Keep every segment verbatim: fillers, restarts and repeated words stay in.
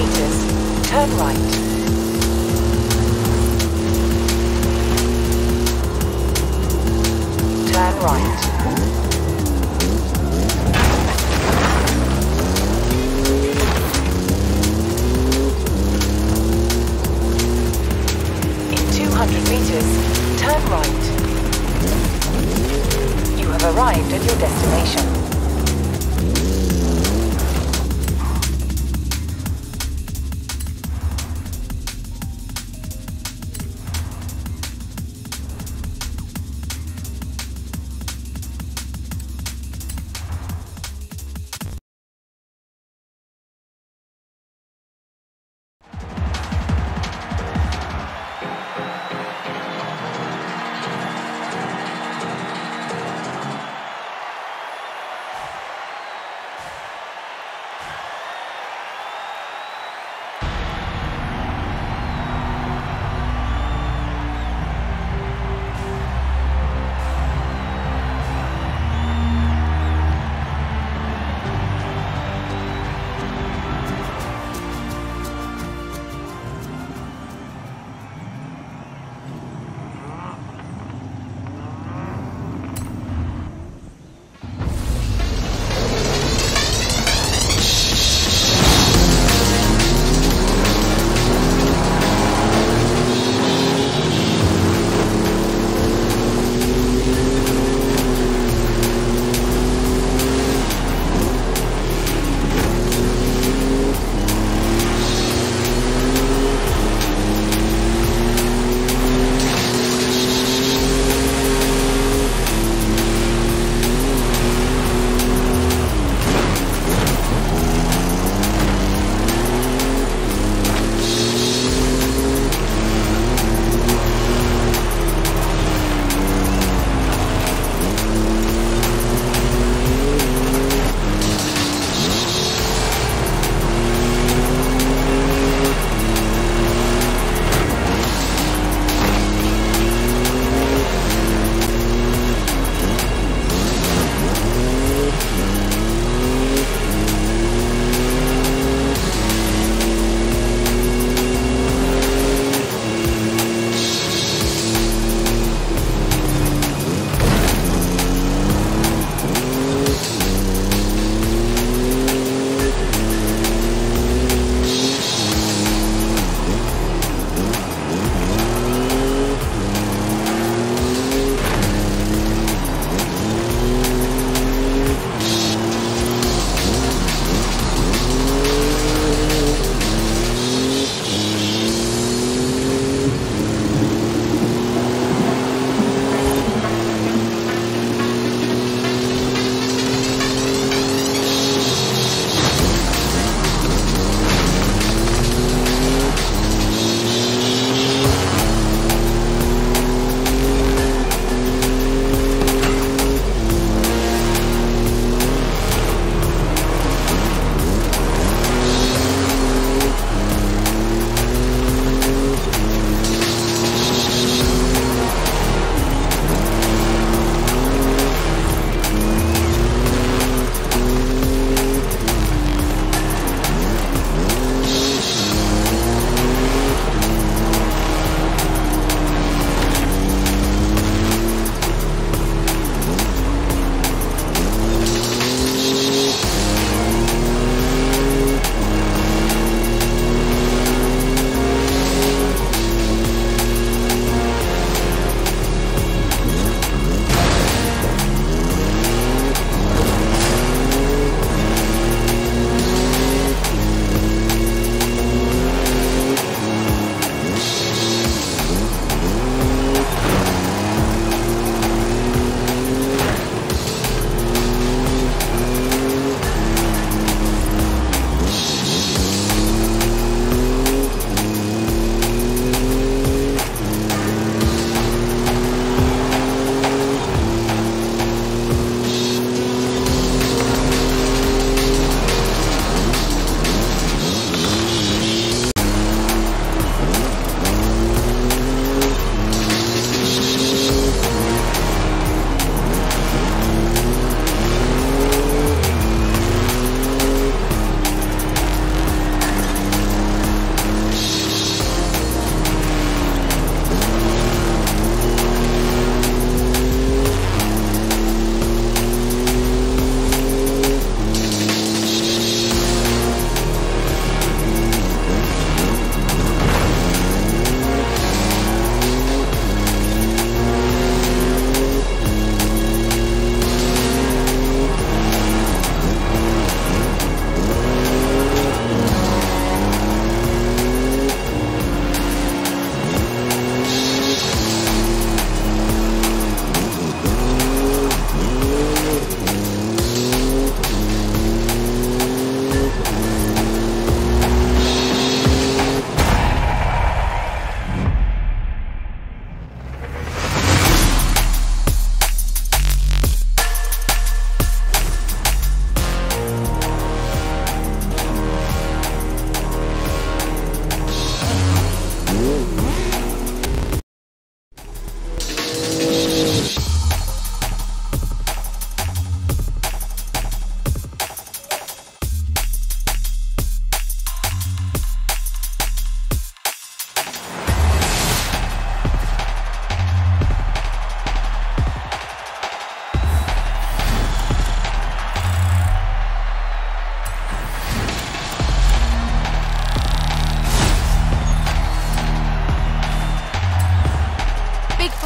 meters, turn right. Turn right. In two hundred meters, turn right. You have arrived at your destination.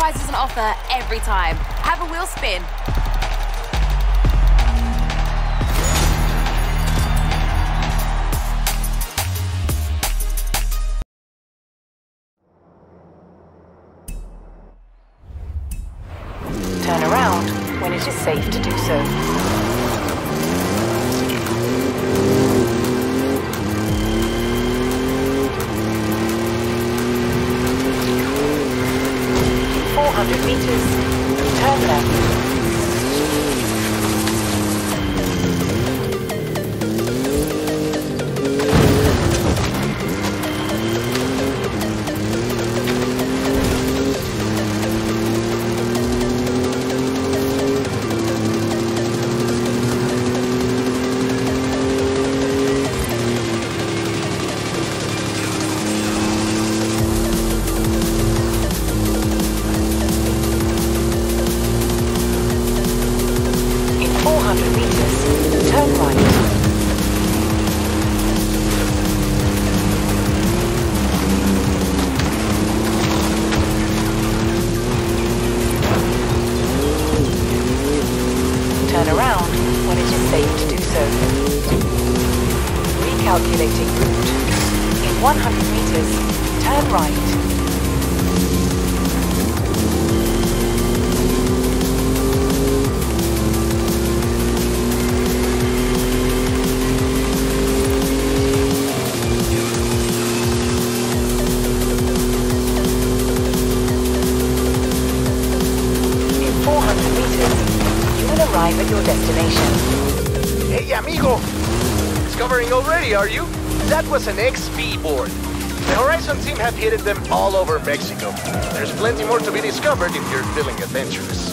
prizes on offer every time. Have a wheel spin. Turn around when it is safe to do so. four hundred meters. Turn left. four hundred meters. Turn right. Turn around when it is safe to do so. Recalculating route. In one hundred meters, turn right. Arrive at your destination. Hey, amigo! Discovering already, are you? That was an X P board. The Horizon team have hidden them all over Mexico. There's plenty more to be discovered if you're feeling adventurous.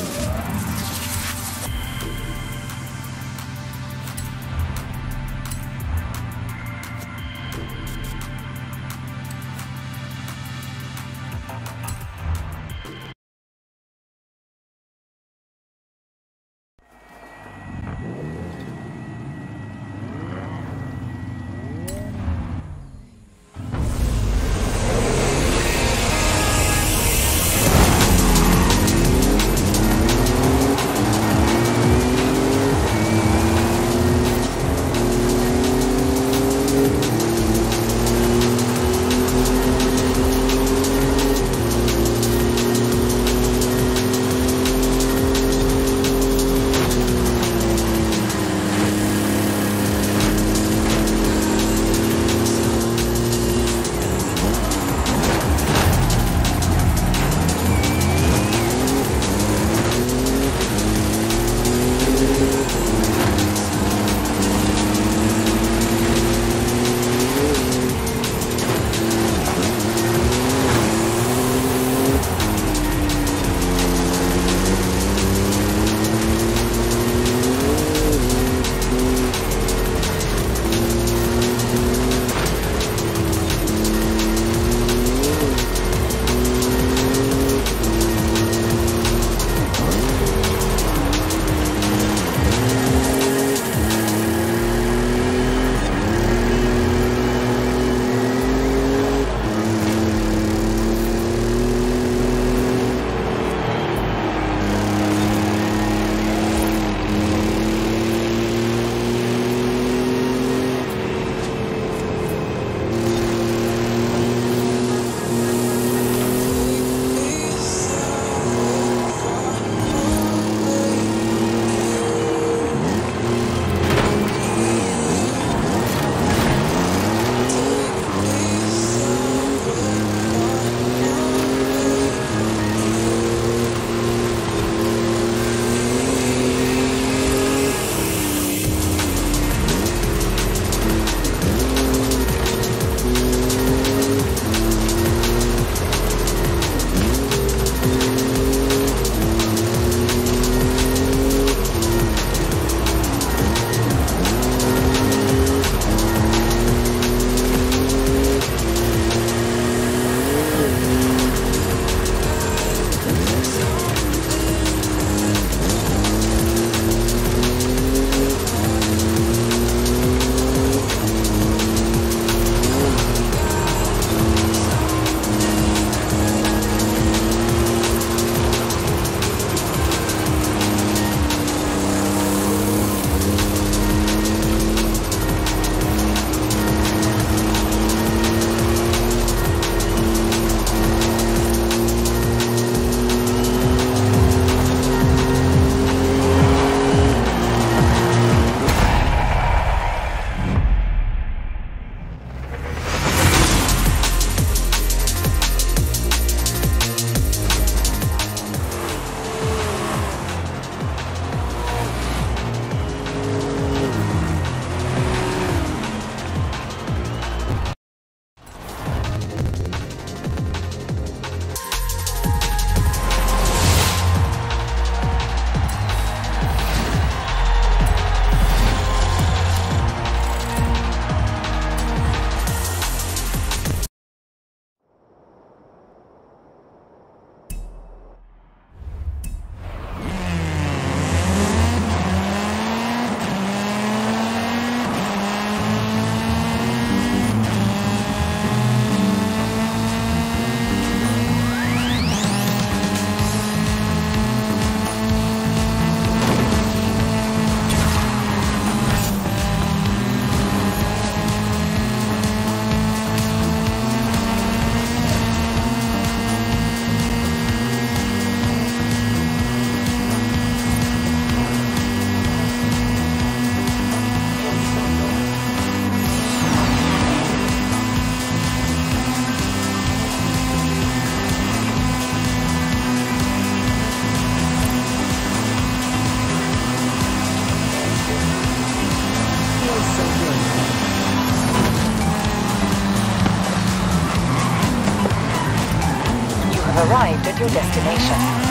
arrived at your destination.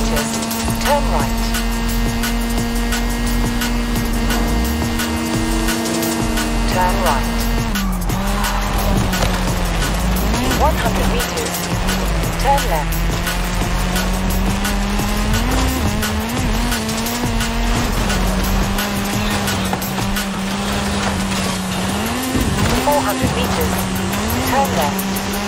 meters, turn right. Turn right. In one hundred meters, turn left. four hundred meters, turn left.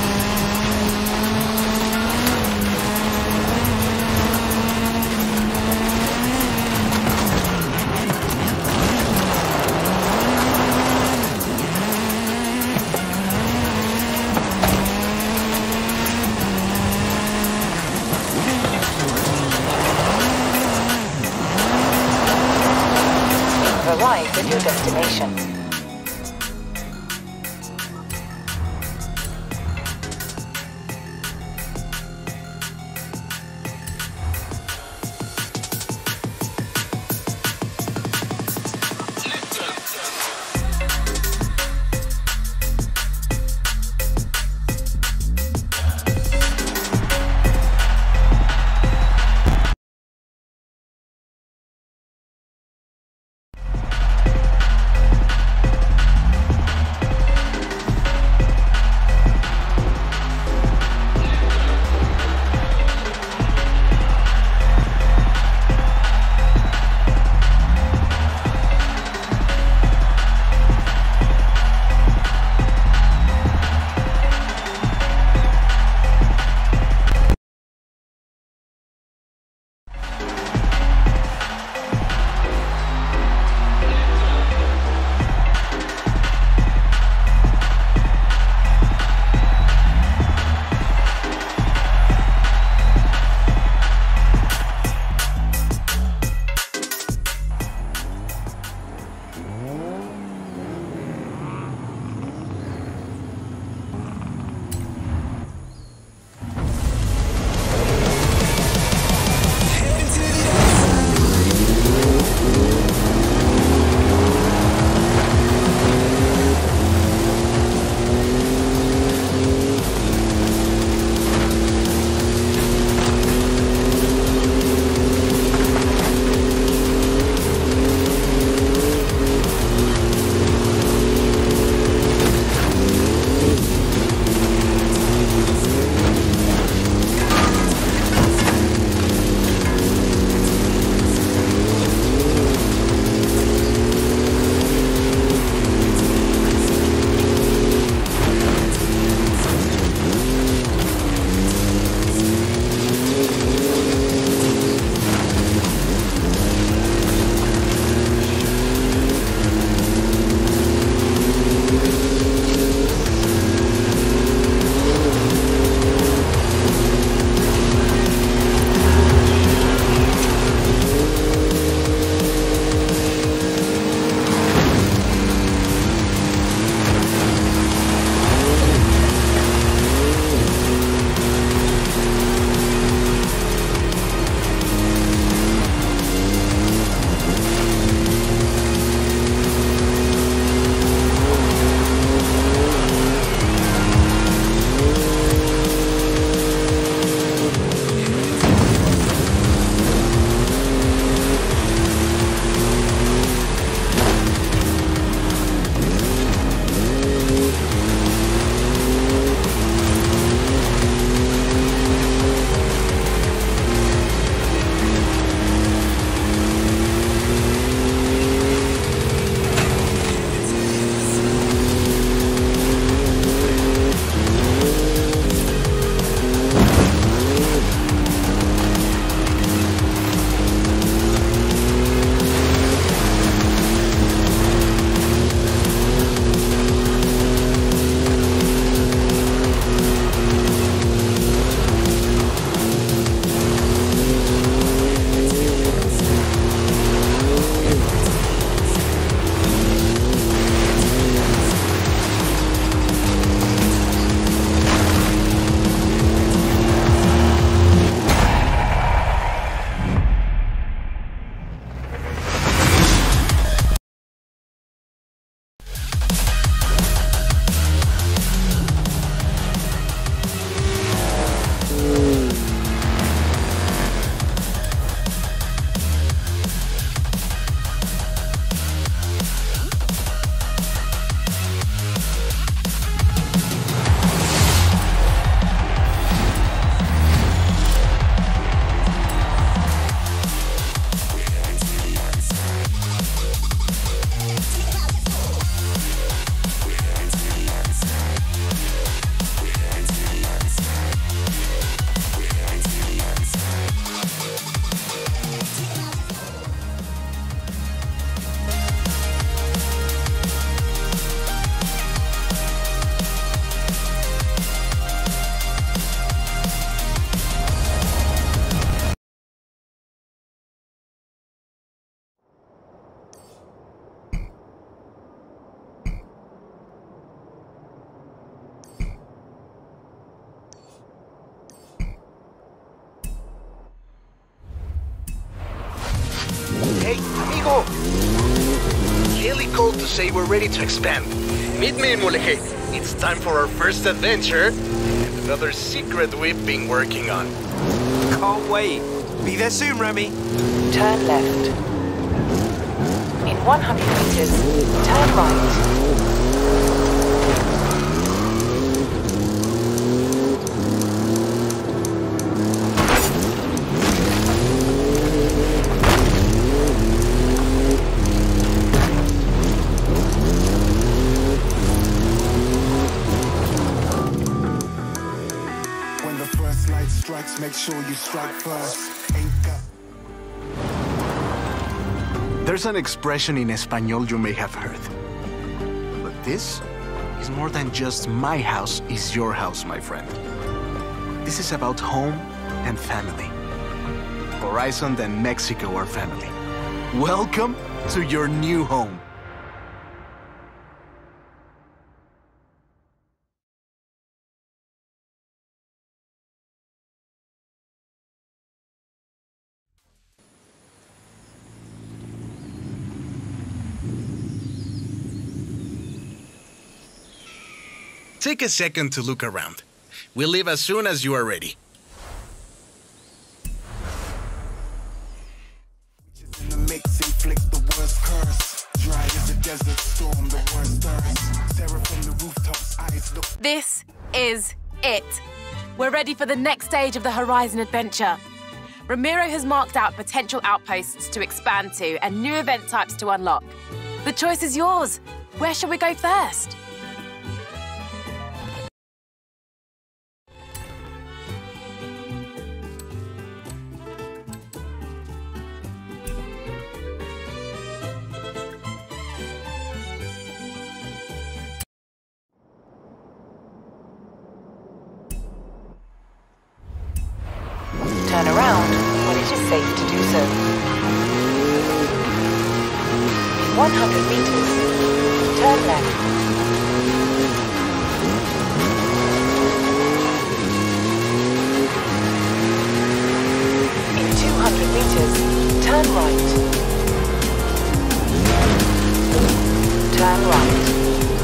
Arrive at your destination. Hey, amigo! Really cold to say we're ready to expand. Meet me in Mulegé. It's time for our first adventure and another secret we've been working on. Can't wait. Be there soon, Remy. Turn left. In one hundred meters, turn right. Make sure you strike first. Ain't got... There's an expression in Espanol you may have heard. But this is more than just my house is your house, my friend. This is about home and family. Horizon and Mexico are family. Welcome to your new home. Take a second to look around. We'll leave as soon as you are ready. In the mix, inflict the worst curse. Dry as a desert storm, the worst thirst. Sarah from the rooftops, eyes look. This is it. We're ready for the next stage of the Horizon adventure. Ramiro has marked out potential outposts to expand to and new event types to unlock. The choice is yours. Where shall we go first? Turn around when it is safe to do so. In one hundred meters, turn left. In two hundred meters, turn right. Turn right.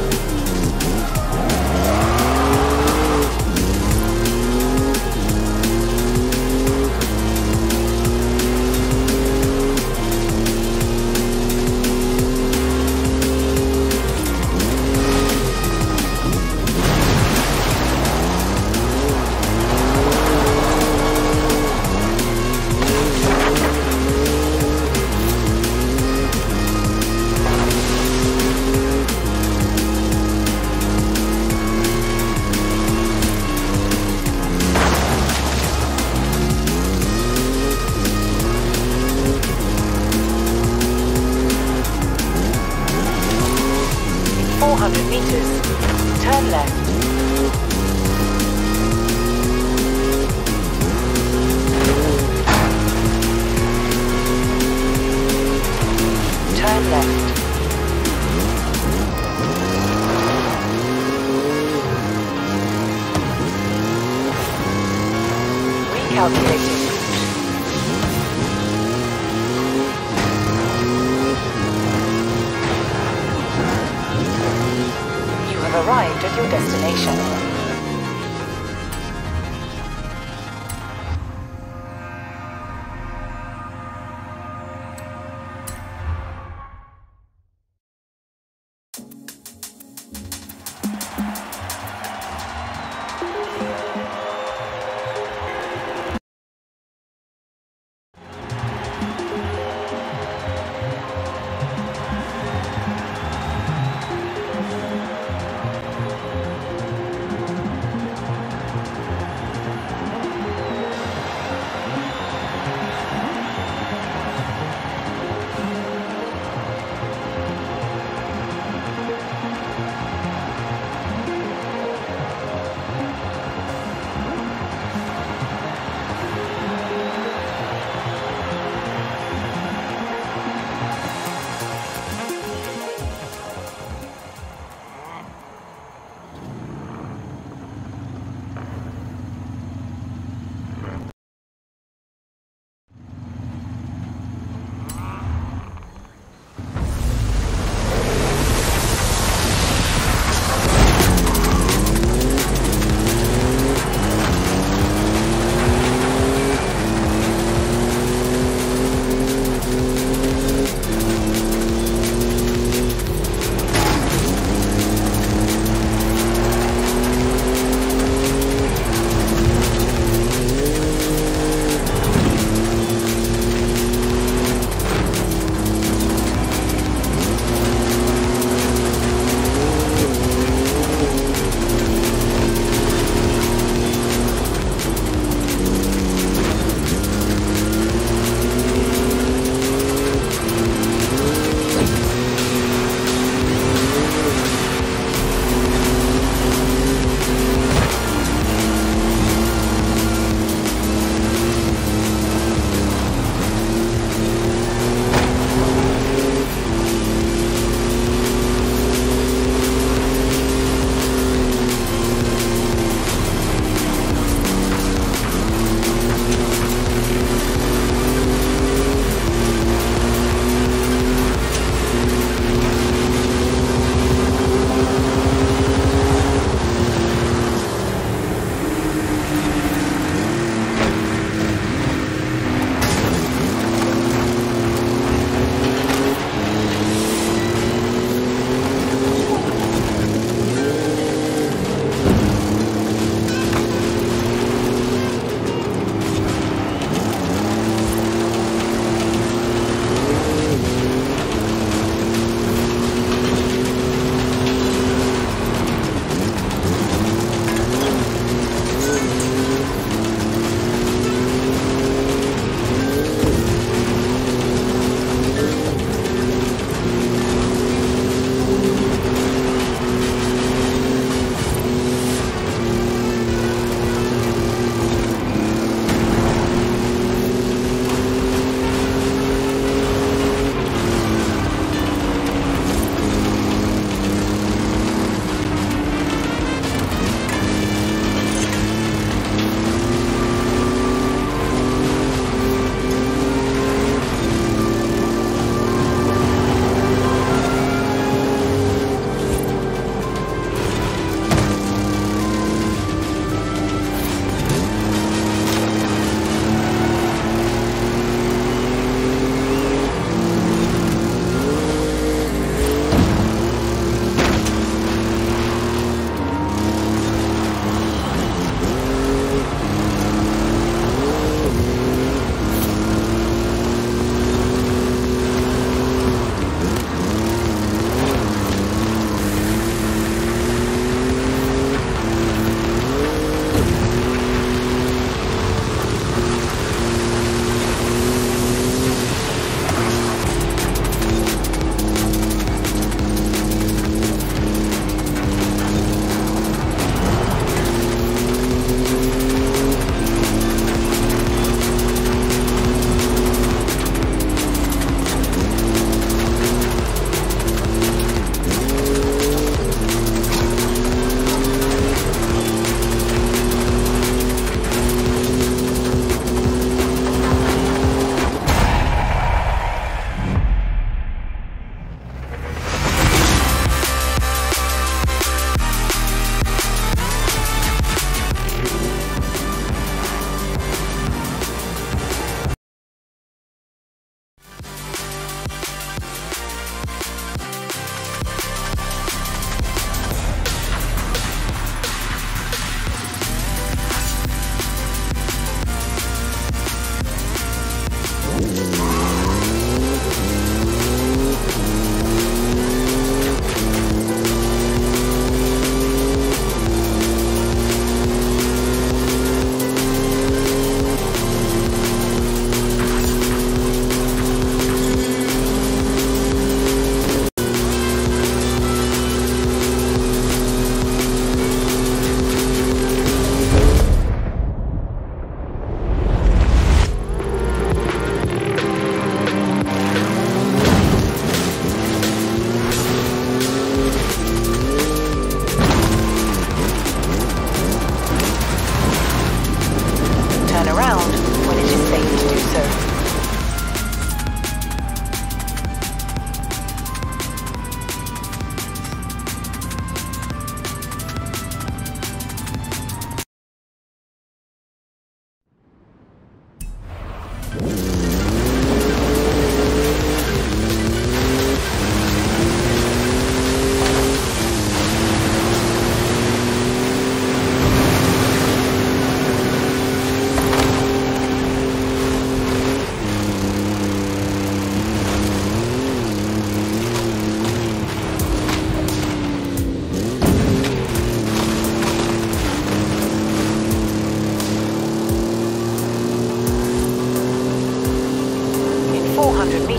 four hundred meters, turn left. Turn left. Recalculating. Arrived at your destination.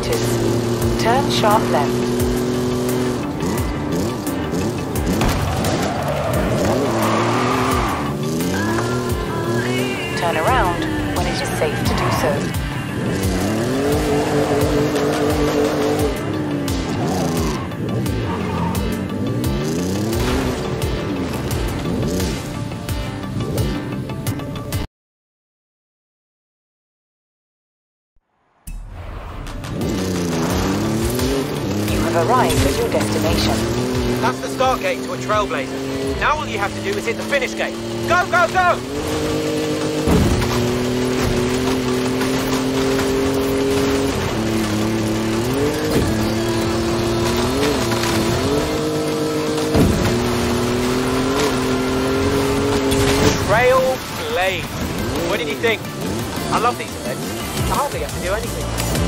meters. Turn sharp left. Turn around when it is safe to do so. You have arrived at your destination. That's the start gate to a Trailblazer. Now all you have to do is hit the finish gate. Go, go, go! Trailblazer. What did you think? I love these events. I hardly have to do anything.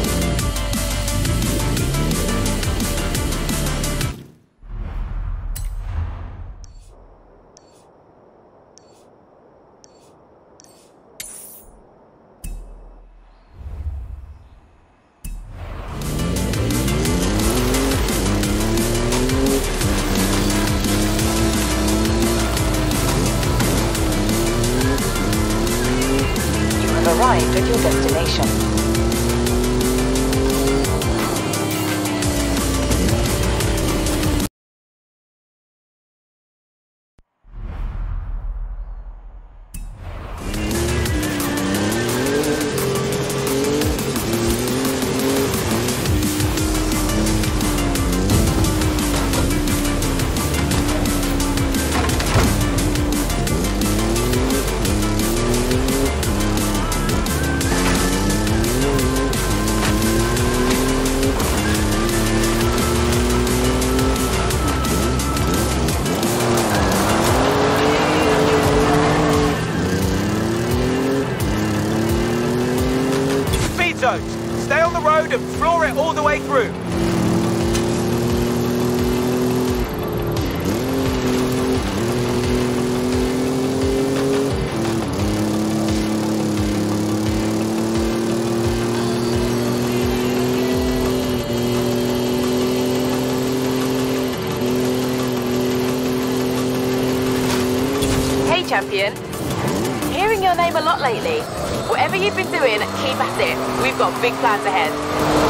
Arrived at your destination. Zones. Stay on the road and floor it all the way through. Hey, champion. Hearing your name a lot lately. Whatever you've been doing, keep at it. We've got big plans ahead.